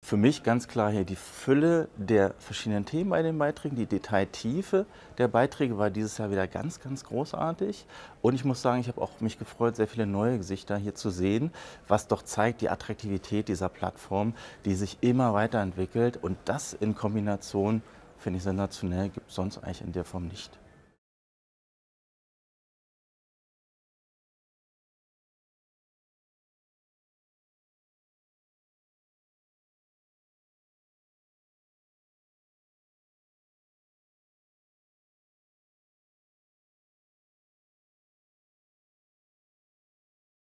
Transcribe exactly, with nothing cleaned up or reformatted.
Für mich ganz klar hier die Fülle der verschiedenen Themen bei den Beiträgen, die Detailtiefe der Beiträge war dieses Jahr wieder ganz, ganz großartig. Und ich muss sagen, ich habe auch mich gefreut, sehr viele neue Gesichter hier zu sehen, was doch zeigt die Attraktivität dieser Plattform, die sich immer weiterentwickelt. Und das in Kombination finde ich sensationell, gibt es sonst eigentlich in der Form nicht.